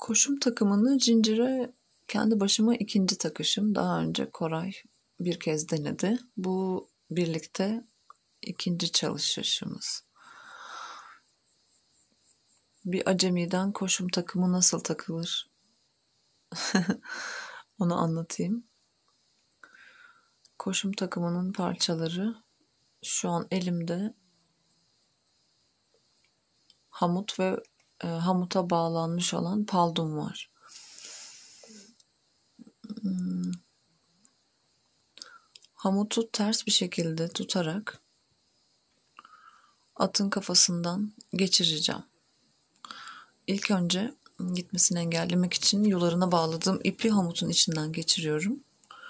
Koşum takımını zincire kendi başıma ikinci takışım. Daha önce Koray bir kez denedi. Bu birlikte ikinci çalışışımız. Bir acemiden koşum takımı nasıl takılır? Onu anlatayım. Koşum takımının parçaları şu an elimde. Hamut ve hamuta bağlanmış olan paldum var. Hamutu ters bir şekilde tutarak atın kafasından geçireceğim. İlk önce gitmesini engellemek için yularına bağladığım ipi hamutun içinden geçiriyorum.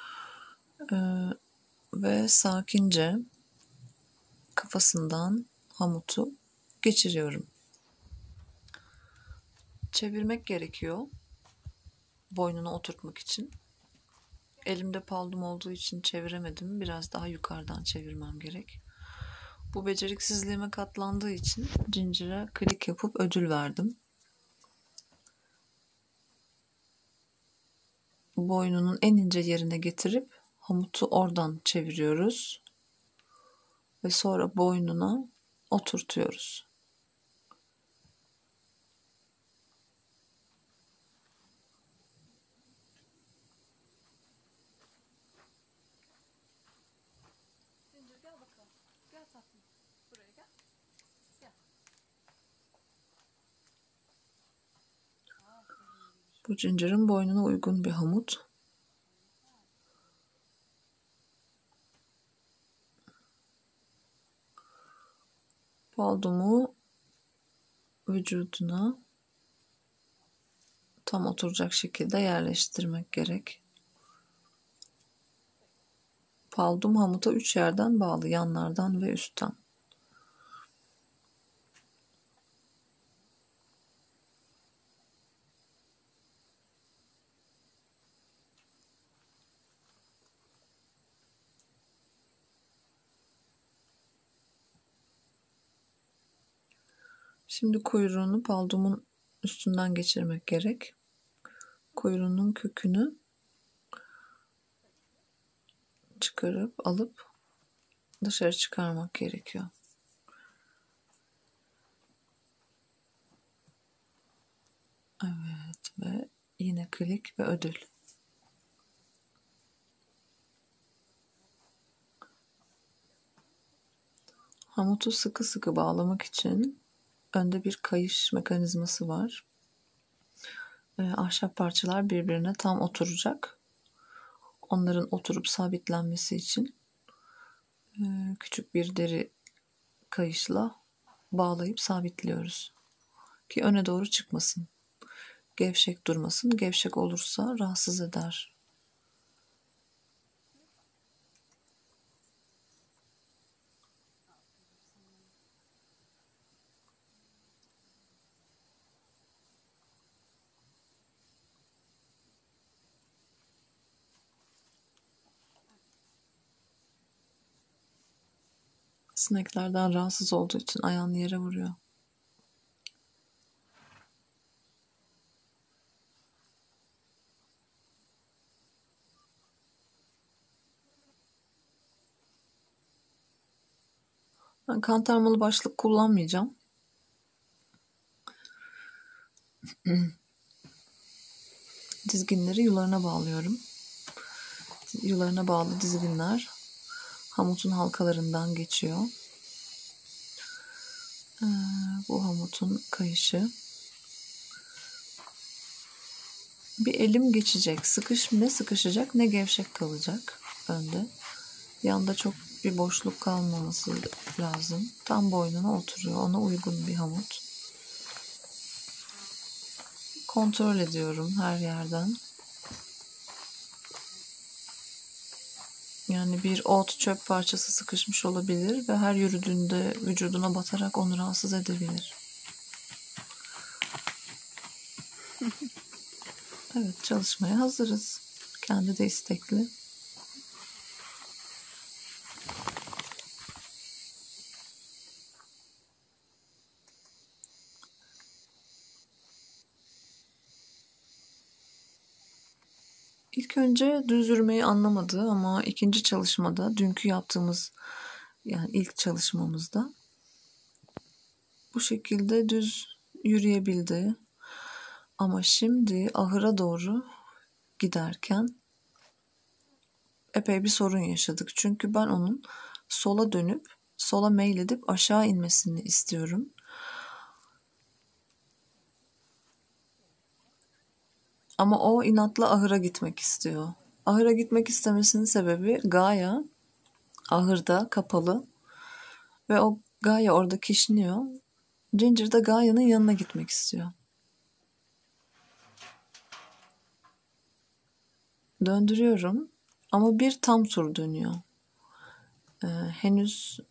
Ve sakince kafasından hamutu geçiriyorum. Çevirmek gerekiyor boynuna oturtmak için. Elimde paldum olduğu için çeviremedim. Biraz daha yukarıdan çevirmem gerek. Bu beceriksizliğime katlandığı için zincire klik yapıp ödül verdim. Boynunun en ince yerine getirip hamutu oradan çeviriyoruz. Ve sonra boynuna oturtuyoruz. Gel bakalım. Gel tatlım. Buraya gel. Gel. Bu zincirin boynuna uygun bir hamut. Paldumu vücuduna tam oturacak şekilde yerleştirmek gerek. Paldum hamuta 3 yerden bağlı, yanlardan ve üstten. Şimdi kuyruğunu paldumun üstünden geçirmek gerek. Kuyruğunun kökünü çıkarıp alıp dışarı çıkarmak gerekiyor. Evet ve yine klik ve ödül. Hamutu sıkı sıkı bağlamak için önde bir kayış mekanizması var. Ahşap parçalar birbirine tam oturacak. Onların oturup sabitlenmesi için küçük bir deri kayışla bağlayıp sabitliyoruz. Ki öne doğru çıkmasın. Gevşek durmasın. Gevşek olursa rahatsız eder. Sineklerden rahatsız olduğu için ayağını yere vuruyor. Ben kantarmalı başlık kullanmayacağım. Dizginleri yularına bağlıyorum. Yularına bağlı dizginler hamutun halkalarından geçiyor. Bu hamutun kayışı. Bir elim geçecek. Ne sıkışacak ne gevşek kalacak önde. Yanda çok bir boşluk kalmaması lazım. Tam boynuna oturuyor. Ona uygun bir hamut. Kontrol ediyorum her yerden. Yani bir ot, çöp parçası sıkışmış olabilir ve her yürüdüğünde vücuduna batarak onu rahatsız edebilir. Evet, çalışmaya hazırız. Kendi de istekli. İlk önce düz yürümeyi anlamadı ama ikinci çalışmada, dünkü yaptığımız yani ilk çalışmamızda bu şekilde düz yürüyebildi. Ama şimdi ahıra doğru giderken epey bir sorun yaşadık. Çünkü ben onun sola dönüp, sola meyledip aşağı inmesini istiyorum. Ama o inatla ahıra gitmek istiyor. Ahıra gitmek istemesinin sebebi Gaia ahırda kapalı ve o Gaia orada kişniyor. Ginger da Gaia'nın yanına gitmek istiyor. Döndürüyorum ama bir tam tur dönüyor. Henüz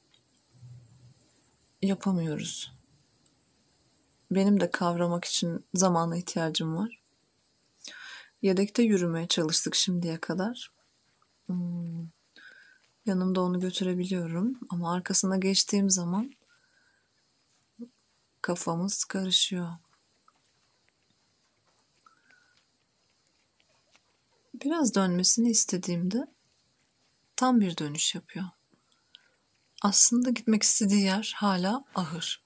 yapamıyoruz. Benim de kavramak için zamana ihtiyacım var. Yedekte yürümeye çalıştık şimdiye kadar. Yanımda onu götürebiliyorum ama arkasına geçtiğim zaman kafamız karışıyor. Biraz dönmesini istediğimde tam bir dönüş yapıyor. Aslında gitmek istediği yer hala ahır.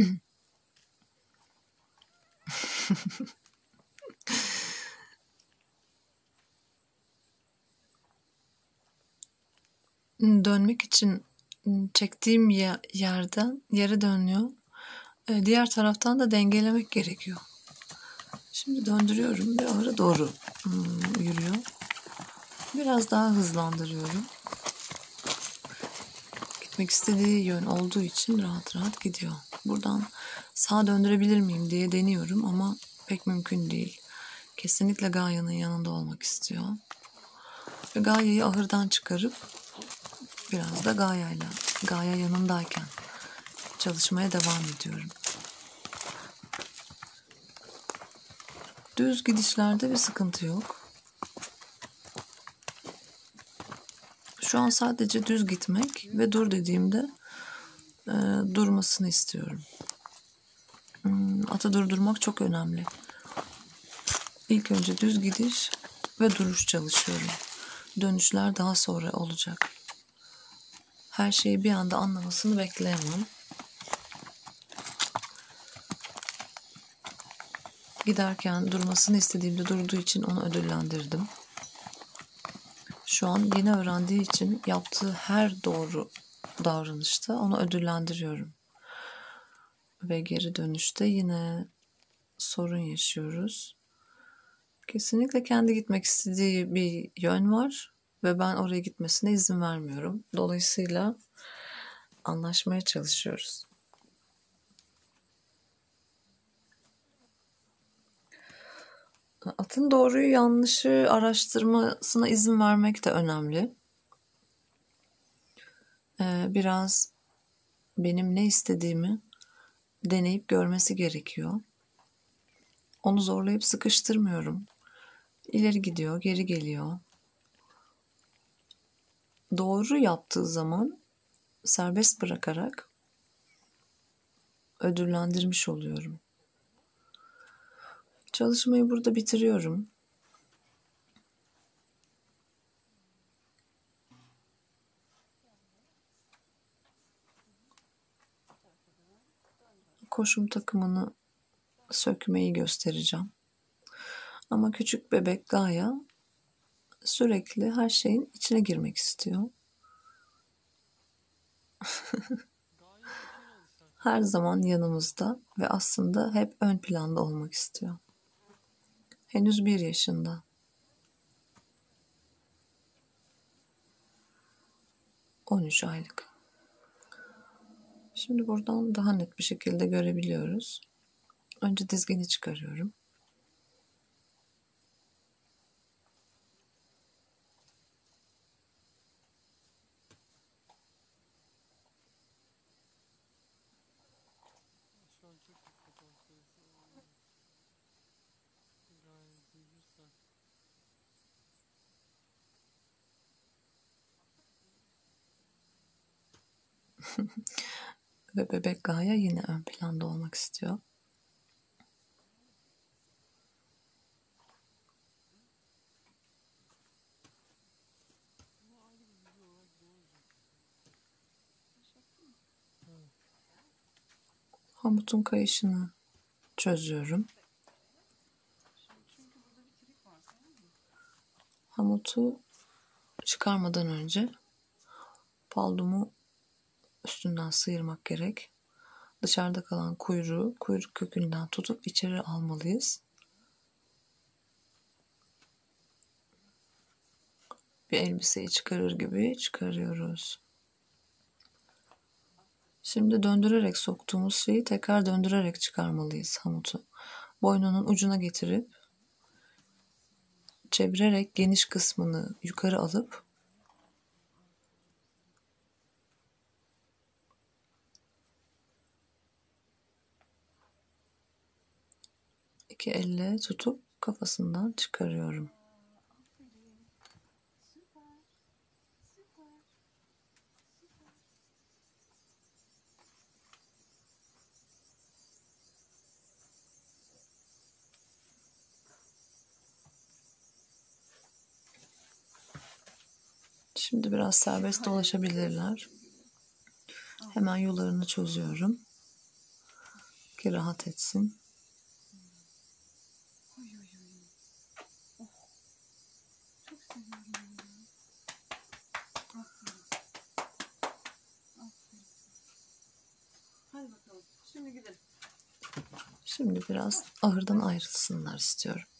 Dönmek için çektiğim yerden yere dönüyor. Diğer taraftan da dengelemek gerekiyor. Şimdi döndürüyorum ve ahıra doğru yürüyor. Biraz daha hızlandırıyorum. Gitmek istediği yön olduğu için rahat rahat gidiyor. Buradan sağa döndürebilir miyim diye deniyorum ama pek mümkün değil. Kesinlikle Gaia'nın yanında olmak istiyor. Ve Gaia'yı ahırdan çıkarıp biraz da Gaia yanındayken çalışmaya devam ediyorum. Düz gidişlerde bir sıkıntı yok. Şu an sadece düz gitmek ve dur dediğimde durmasını istiyorum. Atı durdurmak çok önemli. İlk önce düz gidiş ve duruş çalışıyorum. Dönüşler daha sonra olacak. Her şeyi bir anda anlamasını bekleyemem. Giderken durmasını istediğimde durduğu için onu ödüllendirdim. Şu an yeni öğrendiği için yaptığı her doğru davranışta onu ödüllendiriyorum. Ve geri dönüşte yine sorun yaşıyoruz. Kesinlikle kendi gitmek istediği bir yön var ve ben oraya gitmesine izin vermiyorum. Dolayısıyla anlaşmaya çalışıyoruz. Atın doğruyu yanlışı araştırmasına izin vermek de önemli. Biraz benim ne istediğimi deneyip görmesi gerekiyor. Onu zorlayıp sıkıştırmıyorum. İleri gidiyor, geri geliyor. Doğru yaptığı zaman serbest bırakarak ödüllendirmiş oluyorum. Çalışmayı burada bitiriyorum. Koşum takımını sökmeyi göstereceğim. Ama küçük bebek Gaia sürekli her şeyin içine girmek istiyor. Her zaman yanımızda ve aslında hep ön planda olmak istiyor. Henüz 1 yaşında. 13 aylık. Şimdi buradan daha net bir şekilde görebiliyoruz. Önce dizgini çıkarıyorum. Ve bebek Gaia yine ön planda olmak istiyor. Hamutun kayışını çözüyorum. Hamutu çıkarmadan önce paldumu üstünden sıyırmak gerek. Dışarıda kalan kuyruğu kuyruk kökünden tutup içeri almalıyız. Bir elbiseyi çıkarır gibi çıkarıyoruz. Şimdi döndürerek soktuğumuz şeyi tekrar döndürerek çıkarmalıyız hamutu. Boynunun ucuna getirip çevirerek geniş kısmını yukarı alıp iki elle tutup kafasından çıkarıyorum. Şimdi biraz serbest dolaşabilirler. Hemen yularını çözüyorum ki rahat etsin. Hadi bakalım. Şimdi gidelim. Şimdi biraz ahırdan ayrılsınlar istiyorum.